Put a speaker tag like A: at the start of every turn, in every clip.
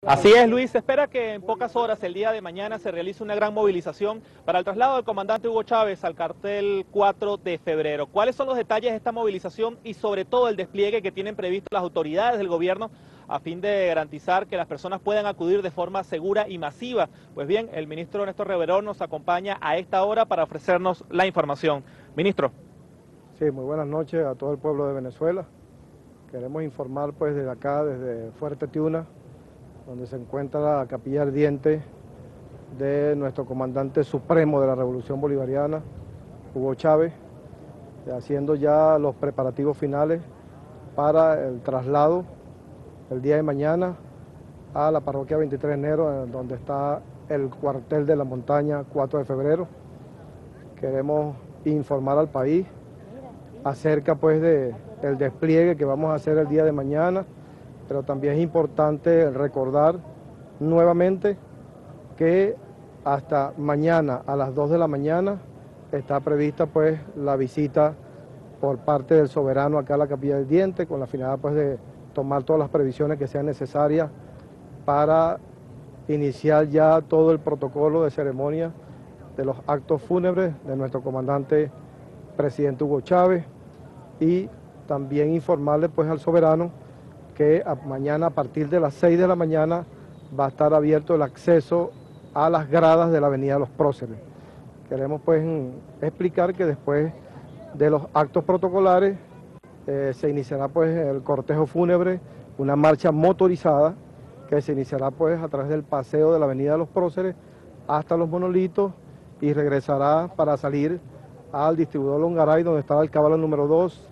A: Así es, Luis. Se espera que en pocas horas, el día de mañana, se realice una gran movilización para el traslado del comandante Hugo Chávez al cartel 4 de febrero. ¿Cuáles son los detalles de esta movilización y sobre todo el despliegue que tienen previsto las autoridades del gobierno a fin de garantizar que las personas puedan acudir de forma segura y masiva? Pues bien, el ministro Néstor Reverón nos acompaña a esta hora para ofrecernos la información. Ministro.
B: Sí, muy buenas noches a todo el pueblo de Venezuela. Queremos informar pues desde acá, desde Fuerte Tiuna, donde se encuentra la capilla ardiente de nuestro comandante supremo de la Revolución Bolivariana, Hugo Chávez, haciendo ya los preparativos finales para el traslado el día de mañana a la parroquia 23 de enero, donde está el cuartel de la montaña 4 de febrero. Queremos informar al país acerca pues del despliegue que vamos a hacer el día de mañana, pero también es importante recordar nuevamente que hasta mañana a las 2 de la mañana está prevista pues la visita por parte del soberano acá a la Capilla del Diente, con la finalidad pues de tomar todas las previsiones que sean necesarias para iniciar ya todo el protocolo de ceremonia de los actos fúnebres de nuestro comandante presidente Hugo Chávez, y también informarle pues al soberano que mañana a partir de las 6 de la mañana va a estar abierto el acceso a las gradas de la Avenida de los Próceres. Queremos pues explicar que después de los actos protocolares se iniciará pues el cortejo fúnebre, una marcha motorizada que se iniciará pues a través del paseo de la Avenida de los Próceres hasta los Monolitos y regresará para salir al distribuidor Longaray, donde estaba el caballo número 2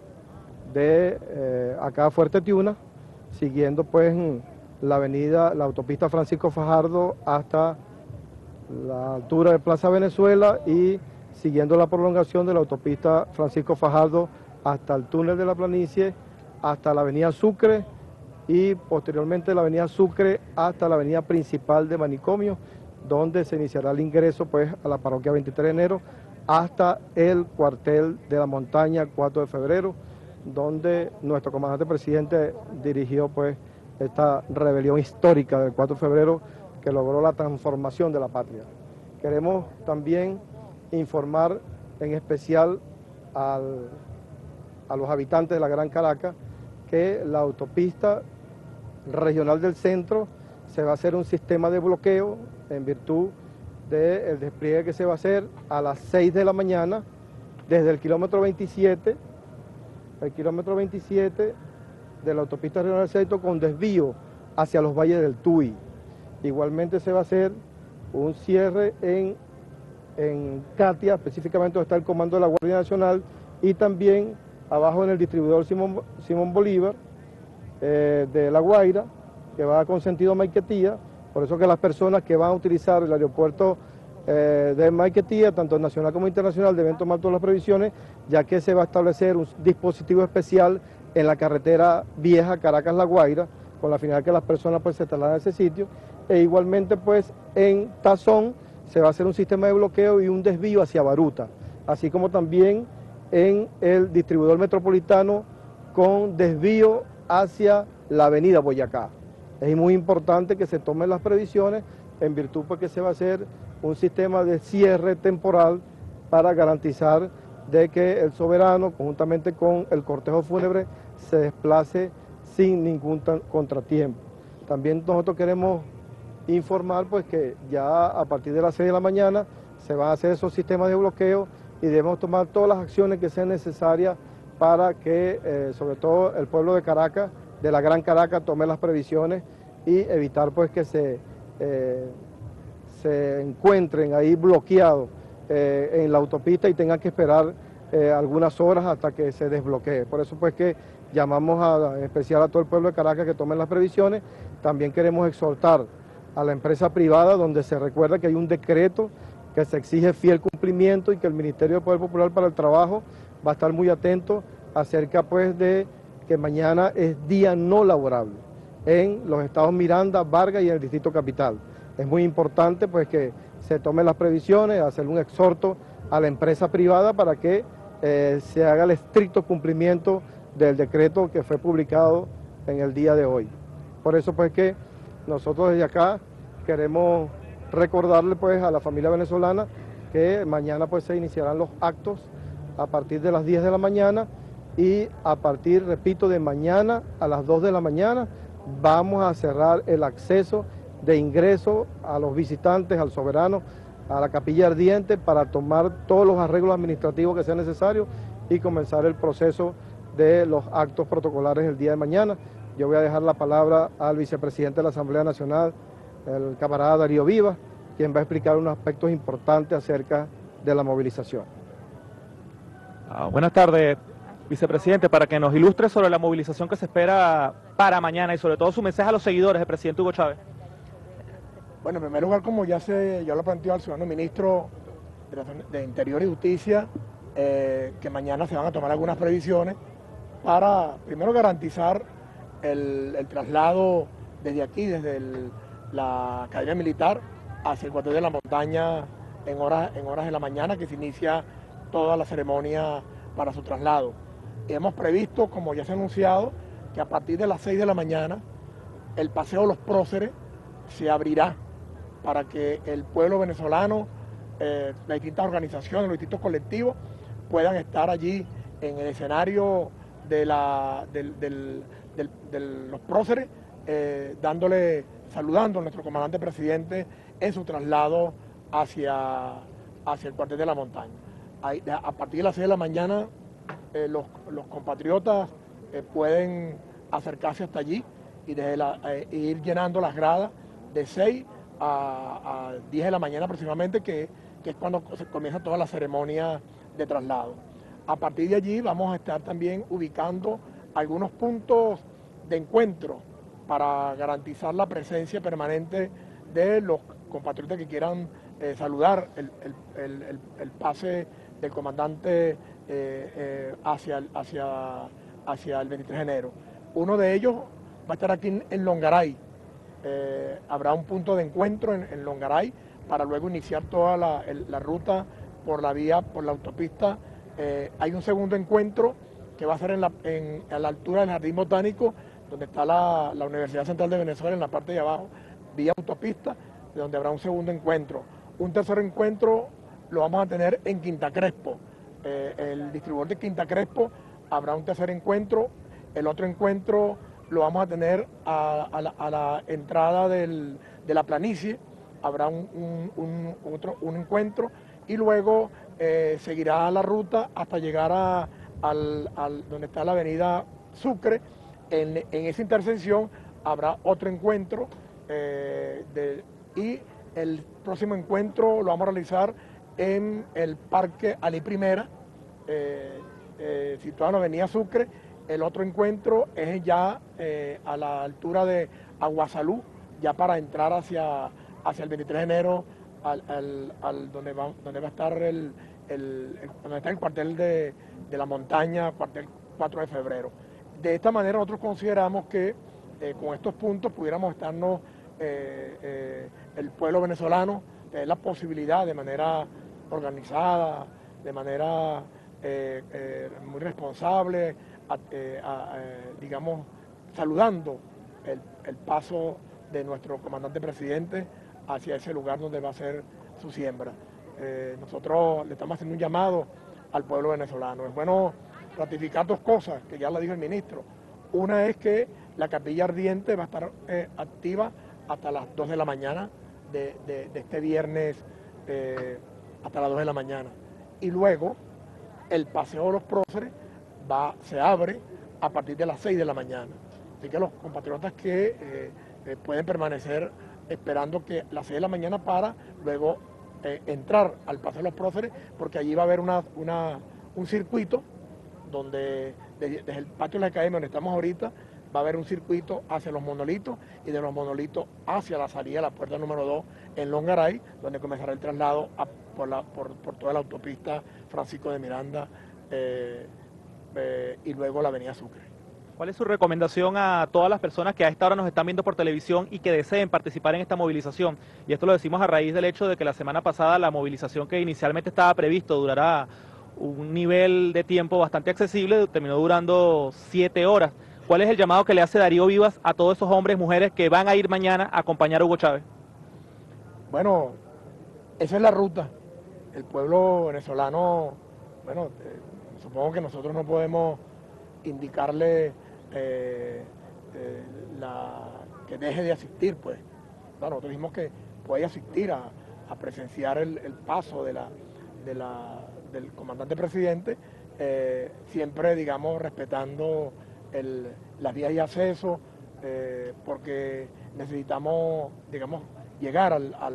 B: de acá Fuerte Tiuna, siguiendo pues la autopista Francisco Fajardo hasta la altura de Plaza Venezuela y siguiendo la prolongación de la autopista Francisco Fajardo hasta el túnel de la planicie, hasta la avenida Sucre y posteriormente la avenida Sucre hasta la avenida principal de Manicomio, donde se iniciará el ingreso pues a la parroquia 23 de enero hasta el cuartel de la montaña 4 de febrero, donde nuestro comandante presidente dirigió pues esta rebelión histórica del 4 de febrero que logró la transformación de la patria. Queremos también informar en especial a los habitantes de la Gran Caracas que la autopista regional del centro se va a hacer un sistema de bloqueo en virtud del despliegue que se va a hacer a las 6 de la mañana desde el kilómetro 27 de la autopista regional del centro con desvío hacia los valles del Tuy. Igualmente se va a hacer un cierre en Catia, específicamente donde está el comando de la Guardia Nacional, y también abajo en el distribuidor Simón Bolívar de La Guaira, que va con sentido Maiquetía. Por eso que las personas que van a utilizar el aeropuerto de Maiquetía, tanto nacional como internacional, deben tomar todas las previsiones, ya que se va a establecer un dispositivo especial en la carretera vieja Caracas-La Guaira, con la finalidad que las personas pues se trasladen a ese sitio, e igualmente pues en Tazón se va a hacer un sistema de bloqueo y un desvío hacia Baruta, así como también en el distribuidor metropolitano con desvío hacia la avenida Boyacá. Es muy importante que se tomen las previsiones en virtud porque se va a hacer un sistema de cierre temporal para garantizar de que el soberano, conjuntamente con el cortejo fúnebre, se desplace sin ningún contratiempo. También nosotros queremos informar pues que ya a partir de las 6 de la mañana se van a hacer esos sistemas de bloqueo y debemos tomar todas las acciones que sean necesarias para que sobre todo el pueblo de Caracas, de la Gran Caracas, tome las previsiones y evitar pues que se encuentren ahí bloqueados en la autopista y tengan que esperar algunas horas hasta que se desbloquee. Por eso pues que llamamos en especial a todo el pueblo de Caracas que tomen las previsiones. También queremos exhortar a la empresa privada, donde se recuerda que hay un decreto que se exige fiel cumplimiento y que el Ministerio del Poder Popular para el Trabajo va a estar muy atento acerca pues de que mañana es día no laborable en los estados Miranda, Vargas y en el Distrito Capital. Es muy importante pues que se tomen las previsiones, hacer un exhorto a la empresa privada para que se haga el estricto cumplimiento del decreto que fue publicado en el día de hoy. Por eso pues que nosotros desde acá queremos recordarle pues a la familia venezolana que mañana pues se iniciarán los actos a partir de las 10 de la mañana y a partir, repito, de mañana a las 2 de la mañana vamos a cerrar el acceso de ingreso a los visitantes, al soberano, a la capilla ardiente para tomar todos los arreglos administrativos que sean necesarios y comenzar el proceso de los actos protocolares el día de mañana. Yo voy a dejar la palabra al vicepresidente de la Asamblea Nacional, el camarada Darío Vivas, quien va a explicar unos aspectos importantes acerca de la movilización.
A: Buenas tardes, vicepresidente, para que nos ilustre sobre la movilización que se espera para mañana y sobre todo su mensaje a los seguidores del presidente Hugo Chávez.
C: Bueno, en primer lugar, como ya lo planteó el ciudadano ministro de Interior y Justicia, que mañana se van a tomar algunas previsiones para, primero, garantizar el traslado desde aquí, desde la Academia Militar, hacia el cuartel de la montaña en horas de la mañana, que se inicia toda la ceremonia para su traslado. Hemos previsto, como ya se ha anunciado, que a partir de las 6 de la mañana el Paseo de los Próceres se abrirá para que el pueblo venezolano, las distintas organizaciones, los distintos colectivos puedan estar allí en el escenario de los próceres, saludando a nuestro comandante presidente en su traslado hacia el cuartel de la montaña. A partir de las 6 de la mañana los compatriotas pueden acercarse hasta allí y ir llenando las gradas de 6 a 10 de la mañana aproximadamente, que es cuando se comienza toda la ceremonia de traslado. A partir de allí vamos a estar también ubicando algunos puntos de encuentro para garantizar la presencia permanente de los compatriotas que quieran saludar el pase del comandante hacia el 23 de enero. Uno de ellos va a estar aquí en Longaray. Habrá un punto de encuentro en Longaray para luego iniciar toda la ruta por la autopista. Hay un segundo encuentro que va a ser a la altura del Jardín Botánico, donde está la Universidad Central de Venezuela, en la parte de abajo, vía autopista, donde habrá un segundo encuentro. Un tercer encuentro lo vamos a tener en Quinta Crespo. El distribuidor de Quinta Crespo habrá un tercer encuentro. El otro encuentro lo vamos a tener a la entrada de la planicie, habrá un encuentro y luego seguirá la ruta hasta llegar donde está la avenida Sucre. En esa intersección habrá otro encuentro y el próximo encuentro lo vamos a realizar en el Parque Ali Primera, situado en la avenida Sucre. El otro encuentro es ya a la altura de Aguasalú, ya para entrar hacia el 23 de enero, donde va a estar donde está el cuartel de la montaña, cuartel 4 de febrero. De esta manera nosotros consideramos que con estos puntos pudiéramos estarnos, el pueblo venezolano, tener la posibilidad de manera organizada, de manera muy responsable, digamos, saludando el paso de nuestro comandante presidente hacia ese lugar donde va a ser su siembra. Nosotros le estamos haciendo un llamado al pueblo venezolano. Es bueno ratificar dos cosas, que ya lo dijo el ministro. Una es que la capilla ardiente va a estar activa hasta las 2 de la mañana de este viernes, hasta las 2 de la mañana. Y luego el Paseo de los Próceres se abre a partir de las 6 de la mañana. Así que los compatriotas que pueden permanecer esperando que las 6 de la mañana para luego entrar al Paseo de los Próceres, porque allí va a haber un circuito donde desde el patio de la academia donde estamos ahorita va a haber un circuito hacia los monolitos y de los monolitos hacia la salida de la puerta número 2 en Longaray, donde comenzará el traslado por toda la autopista Francisco de Miranda y luego la avenida Sucre.
A: ¿Cuál es su recomendación a todas las personas que a esta hora nos están viendo por televisión y que deseen participar en esta movilización? Y esto lo decimos a raíz del hecho de que la semana pasada la movilización que inicialmente estaba previsto durará un nivel de tiempo bastante accesible, terminó durando 7 horas. ¿Cuál es el llamado que le hace Darío Vivas a todos esos hombres y mujeres que van a ir mañana a acompañar a Hugo Chávez?
C: Bueno, esa es la ruta. El pueblo venezolano, bueno, supongo que nosotros no podemos indicarle que deje de asistir, pues. No, nosotros dijimos que puede asistir a presenciar el paso del comandante presidente, siempre, digamos, respetando las vías de acceso, porque necesitamos, digamos, llegar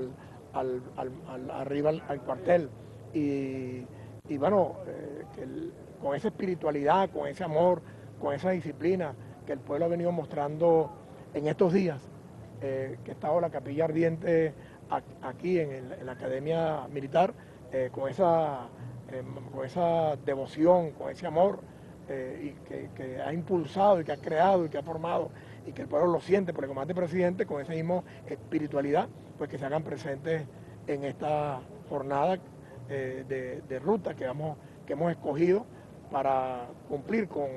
C: arriba al cuartel y bueno, con esa espiritualidad, con ese amor, con esa disciplina que el pueblo ha venido mostrando en estos días, que ha estado la capilla ardiente aquí en la Academia Militar, con esa devoción, con ese amor, y que ha impulsado y que ha creado y que ha formado y que el pueblo lo siente por el comandante presidente, con esa misma espiritualidad, pues que se hagan presentes en esta jornada de ruta que hemos escogido para cumplir con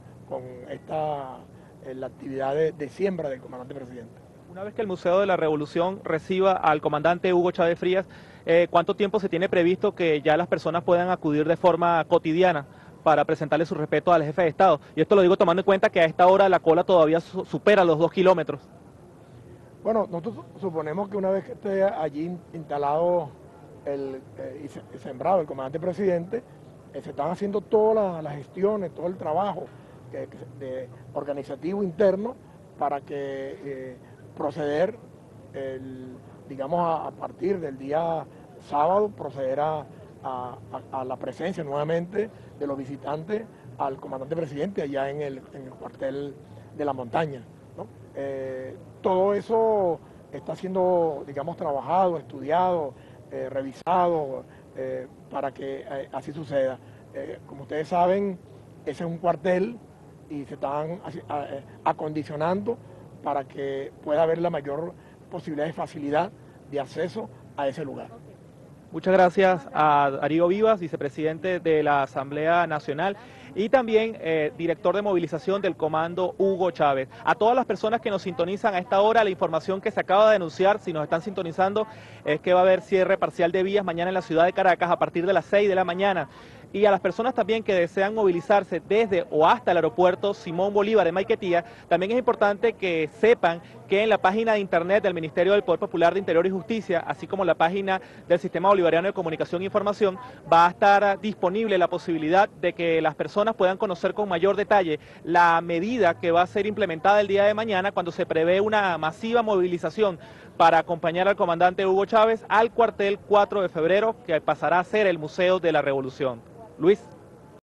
C: la actividad de siembra del comandante presidente.
A: Una vez que el Museo de la Revolución reciba al comandante Hugo Chávez Frías, ¿cuánto tiempo se tiene previsto que ya las personas puedan acudir de forma cotidiana para presentarle su respeto al jefe de Estado? Y esto lo digo tomando en cuenta que a esta hora la cola todavía supera los 2 kilómetros.
C: Bueno, nosotros suponemos que una vez que esté allí instalado y sembrado el comandante presidente, se están haciendo todas las gestiones, todo el trabajo organizativo interno para que proceder, digamos, a partir del día sábado, proceder a la presencia nuevamente de los visitantes al comandante presidente allá en el cuartel de la montaña, ¿no? Todo eso está siendo, digamos, trabajado, estudiado, revisado, para que así suceda. Como ustedes saben, ese es un cuartel y se están acondicionando para que pueda haber la mayor posibilidad de facilidad de acceso a ese lugar.
A: Muchas gracias a Darío Vivas, vicepresidente de la Asamblea Nacional y también director de movilización del Comando Hugo Chávez. A todas las personas que nos sintonizan a esta hora, la información que se acaba de anunciar, si nos están sintonizando, es que va a haber cierre parcial de vías mañana en la ciudad de Caracas a partir de las 6 de la mañana. Y a las personas también que desean movilizarse desde o hasta el aeropuerto Simón Bolívar de Maiquetía, también es importante que sepan que en la página de internet del Ministerio del Poder Popular de Interior y Justicia, así como la página del Sistema Bolivariano de Comunicación e Información, va a estar disponible la posibilidad de que las personas puedan conocer con mayor detalle la medida que va a ser implementada el día de mañana cuando se prevé una masiva movilización para acompañar al comandante Hugo Chávez al cuartel 4 de febrero, que pasará a ser el Museo de la Revolución. Luis.